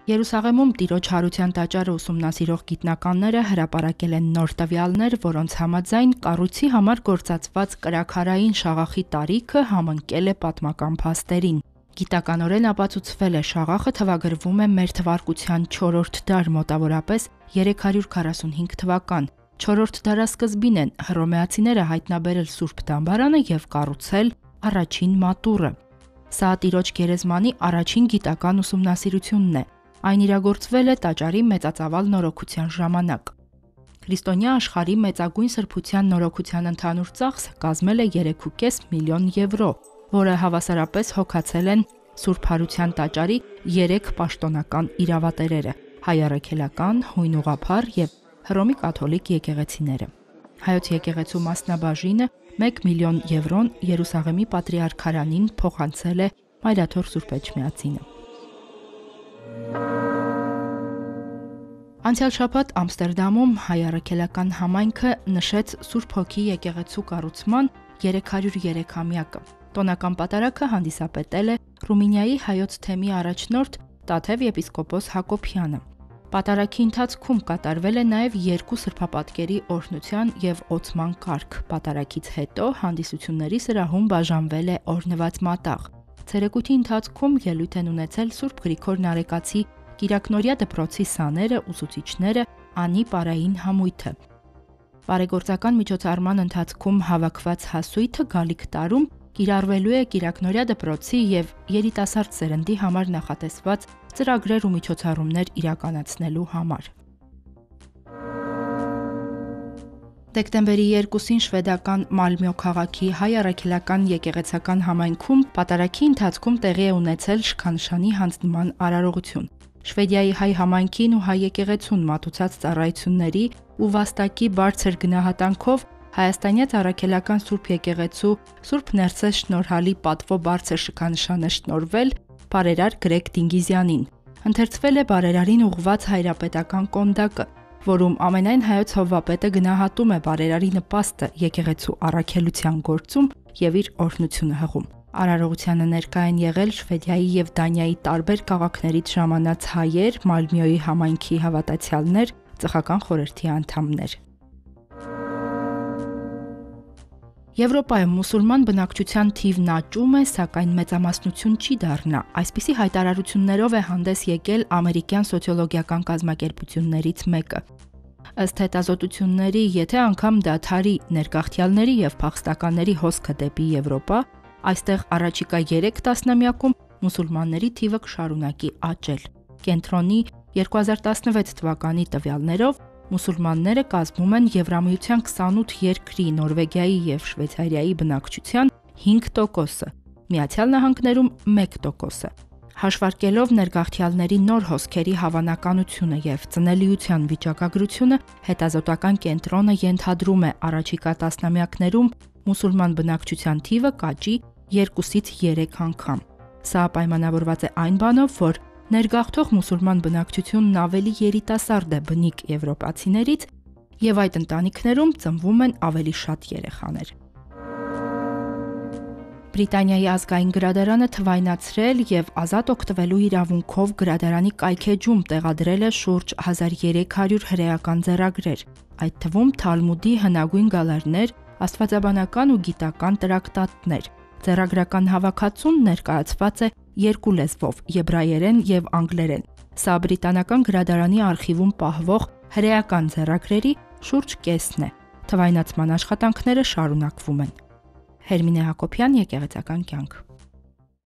Երուսաղեմում Տիրոջ հարության տաճարը ուսումնասիրող գիտնականները հրապարակել են նոր տվյալներ, որոնց համաձայն կառույցի համար գործածված կրաքարային շաղախի տարիքը համընկել է պատմական փաստերին։ Գիտականորեն ապացուցվել է շաղախը թվագրվում է մեր թվարկության 4-րդ դար, մոտավորապես 345 թվական։ 4-րդ դարասկզբին են հռոմեացիները հայտնաբերել Սուրբ Դամբարանը եւ կառուցել առաջին մատուռը։ Սա Տիրոջ գերեզմանի առաջին գիտական ուսումնասիրությունն է։ Այն իրագործվել է տաճարի մեծածավալ նորոգության ժամանակ։ Քրիստոնյա աշխարհի մեծագույն սրբության նորոգության ընդհանուր ծախսը կազմել է 3.5 միլիոն եվրո, որը հավասարապես հոգացել են Սուրբ Հարության տաճարի 3 պաշտոնական իրավատերերը՝ հայ առաքելական, հույն ուղղափառ եւ Հռոմի կաթոլիկ եկեղեցիները։ Հայոց եկեղեցու մասնաբաժինը 1 միլիոն եվրոն Երուսաղեմի պատրիարքարանին փոխանցել է Մայրաթոր Սուրբ Էջմիածինը։ Անցյալ շաբաթ Ամստերդամում հայ առաքելական համայնքը նշեց Սուրբ Հոգի եկեղեցու կառուցման 303-ամյակը։ Տոնական պատարագը հանդիսապետել է Ռումինիայի հայոց թեմի առաջնորդ Տաթև եպիսկոպոս Հակոբյանը։ Պատարագի ընթացքում կատարվել է նաև 2 սրբապատկերի օրհնության եւ օծման կարգ։ Պատարագից հետո հանդիսությունների սրահում բաժանվել է օրհնված մատաղ։ Ցերեկույթի ընթացքում ելույթ են ունեցել Սուրբ Գրիգոր Նարեկացի Կիրակնորիա դպրոցի սաները, ուսուցիչները, Անի պարային համույթը։ Բարեգործական միջոցառման ընթացքում հավաքված հասույթը գալիք տարում կիրառվելու է Կիրակնորիա դպրոցի եւ երիտասարդ սերնդի համար նախատեսված ծրագրեր ու միջոցառումներ իրականացնելու համար։ Դեկտեմբերի 2-ին շվեդական Մալմյո քաղաքի հայ առաքելական եկեղեցական համայնքում պատարագի ընթացքում տեղի է ունեցել շքանշանի հանձնման արարողություն։ Շվեդիայի հայ համայնքին ու հայ եկեղեցուն մատուցած ծառայությունների ու վաստակի բարձր գնահատանքով Հայաստանյաց առաքելական Սուրբ եկեղեցու Սուրբ Ներսես շնորհալի պատվո բարձր շքանշանը շնորհվել բարերար Գրեգ Դինգիզյանին։ Ընթերցվել է բարերարին ուղղված հայրապետական կոնդակը, որում ամենայն հայոց հովվապետը գնահատում է բարերարի նպաստը եկեղեցու առաքելության գործում եւ իր օրհնությունը հղում։ Արարողությանը ներկա են եղել Շվեդիայի եւ Դանիայի տարբեր քաղաքներից ժամանած հայեր, Մալմյոյի համայնքի հավատացյալներ, ծխական խորհրդի անդամներ։ Եվրոպայում մուսուլման բնակչության թիվն աճում է, սակայն մեծամասնություն չի դառնա։ Այսպիսի հայտարարություններով է հանդես եկել ամերիկյան սոցիոլոգիական կազմակերպություններից մեկը։ Ըստ հետազոտությունների, եթե անգամ դադարի ներգաղթյալների եւ փախստականների հոսքը դեպի Եվրոպա, այստեղ առաջիկա 3 տասնամյակում մուսուլմանների թիվը կշարունակի աճել։ Կենտրոնի 2016 թվականի տվյալներով մուսուլմանները կազմում են Եվրամիության 28 երկրի Նորվեգիայի եւ Շվեյցարիայի բնակչության 5%-ը, Միացյալ Նահանգներում 1%-ը։ Հաշվարկելով ներգաղթյալների նոր հոսքերի հավանականությունը եւ ծնելիության վիճակագրությունը, հետազոտական կենտրոնը ենթադրում է առաջիկա տասնամյակներում մուսուլման բնակչության թիվը կաճի 2-ից 3 անգամ։ Սա պայմանավորված է այն բանով, որ ներգաղթող մուսուլման բնակչությունն ավելի երիտասարդ է բնիկ եվրոպացիներից եւ այդ ընտանիքներում ծնվում են ավելի շատ երեխաներ։ Բրիտանիայի ազգային գրադարանը թվայնացրել եւ ազատ օգտվելու իրավունքով գրադարանի կայքեջում տեղադրել է շուրջ 1300 հրեական ձեռագրեր, այդ թվում Թալմուդի հնագույն գալարներ, աստվածաբանական ու գիտական տրակտատներ։ Ձեռագրական հավաքածուն ներկայացված է 2 լեզվով՝ եբրայերեն եւ անգլերեն։ Սա բրիտանական գրադարանի արխիվում պահվող հրեական ձեռագրերի շուրջ կեսն է։ Թվայնացման աշխատանքները շարունակվում են։ Հերմինե Հակոբյան, Եկեղեցական կյանք։